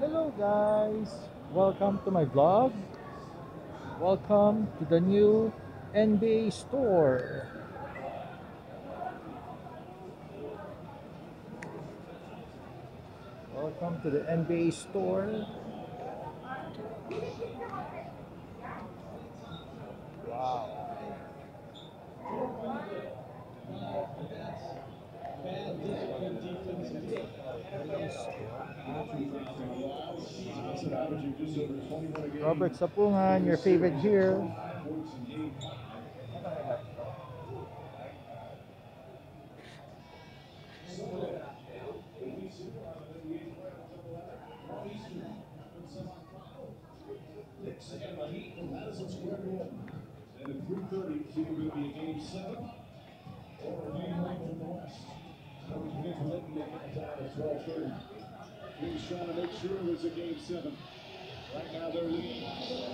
Hello guys, welcome to my vlog. Welcome to the new NBA store. Welcome to the NBA store. Wow. Robert Sapungan, your favorite here. And at 3:30, it's either going to be a game 7 or a game 1 from the West. So we can get to it and make it time at 12:30. He's trying to make sure there's a game 7. Right now they're leading.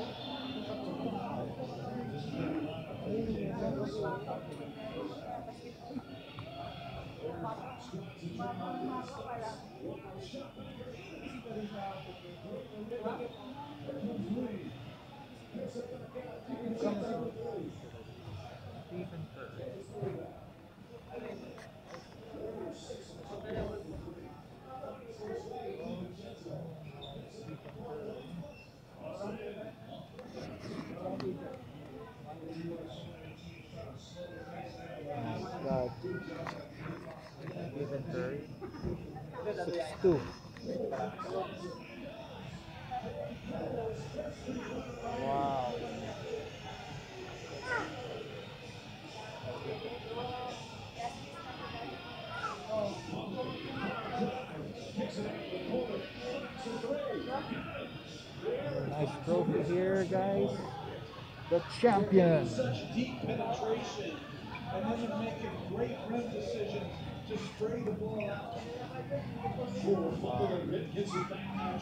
Got Stephen Curry. 6'2". Wow. Nice trophy here, guys. The champion. Such deep penetration. And then you make a great rim decision to spray the ball out. For fumble and Mitt gets it back now.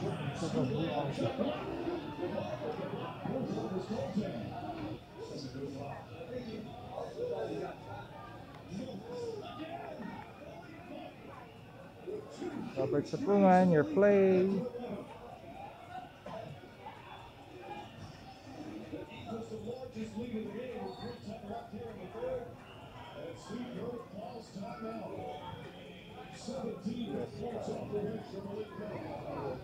Robert Sapungan, your play. Equals the largest lead in the game with 3:10 left here in the third. And Steve Kerr calls timeout. 17 points off the bench from Malik Monk.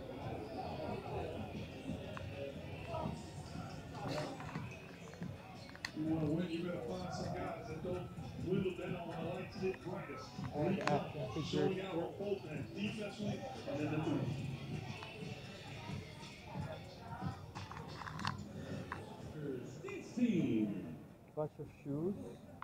You want to win, you got to find some guys that don't whittle down when the lights get brightest. Showing out on both ends, defensively and then the move. Bunch of shoes.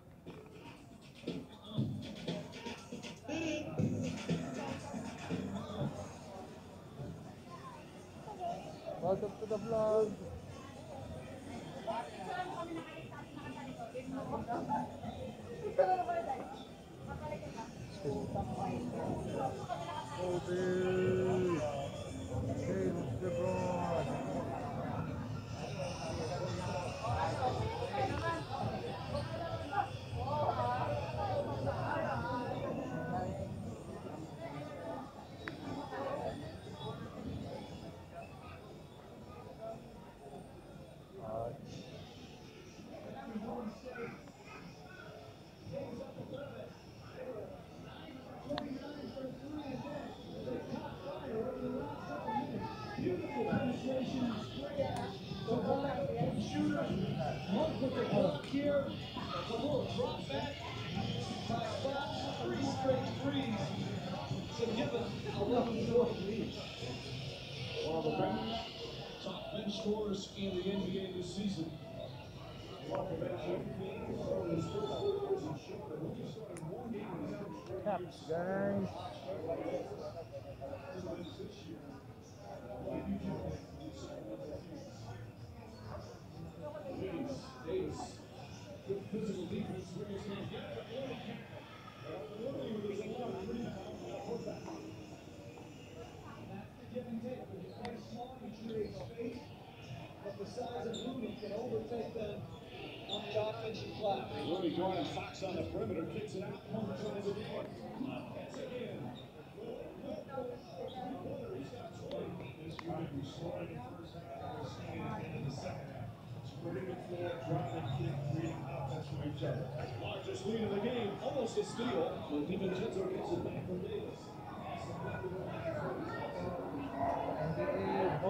Welcome to the vlog. Kobe. James LeBron. One of the top bench scorers in the NBA this season. Caps, guys. Good physical defense where he's going to get Rudy going Fox on the perimeter, kicks it out, Pump tries it in. lost the steal, but DiVincenzo gets it back from Davis. NBA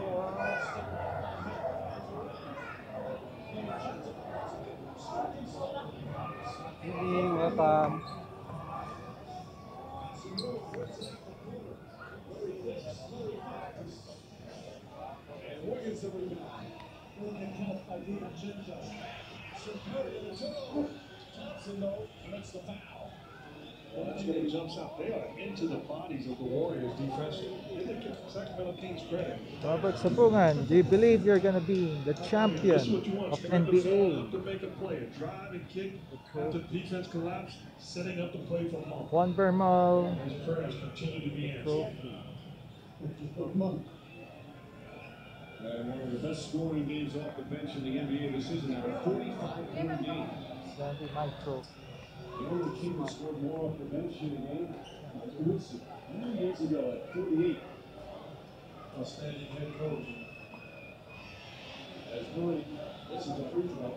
welcome. And Wiggins the rebound. Good help by DiVincenzo. Security in the toe. Thompson, though, commits the foul. Well, that's when he jumps out. They are into the bodies of the Warriors defensively. Give the Sacramento Kings credit. Robert Sapungan, do you believe you're gonna be the This is champion what you want. of Spread the floor NBA? up to make a play. A drive and kick after defense collapse, setting up the play for Monk. Juan Bermal His prayers continue to be answered. trophy. And one of the best scoring games off the bench in the NBA this season. Now, a 45-point game. Sandy Mike trophy. The only team that scored more off the bench in a game was 9 years ago at 48. Outstanding head coach. As Murray misses a free throw.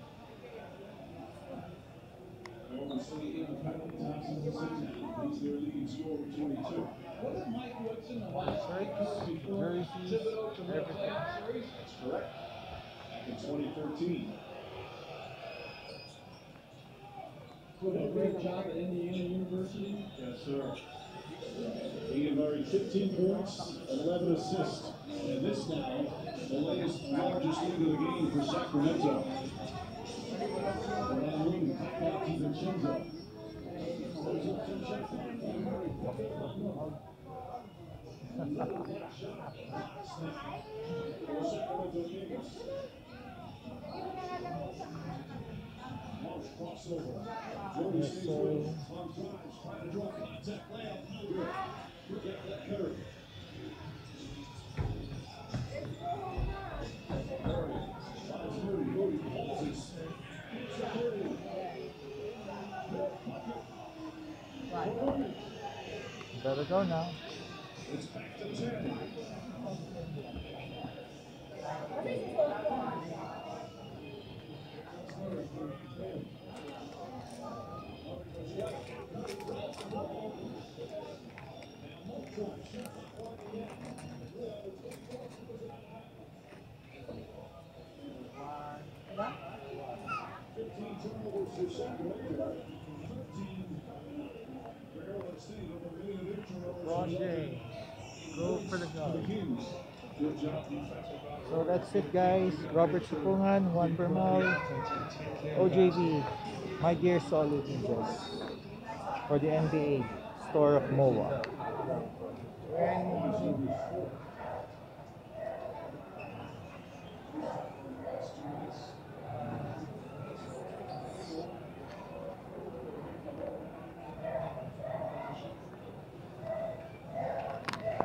Over City independent Thompson the Sixers. He's their leading scorer with 22. What did Mike Woodson the last Shirts, jerseys, everything. That's correct. Back in 2013. Doing a great job at Indiana University. Yes, sir. He had already 15 points and 11 assists. And this now, the latest largest lead of the game for Sacramento. Around wing, back to DiVincenzo. Goes up to Sacramento Kings. Marsh crossover. Jordan Yes, stays sir. with him. Long drives, trying to draw contact layup. No good. Look at that Curry. Curry. Finds Moody. Moody pauses. Hits the Curry. Better go now. It's back to 10. Ron James, go for the job. Good job defensive. So that's it, guys. Robert Sipungan, Juan Bermal, OJV, my dear solid ninjas, for the NBA store of MOA.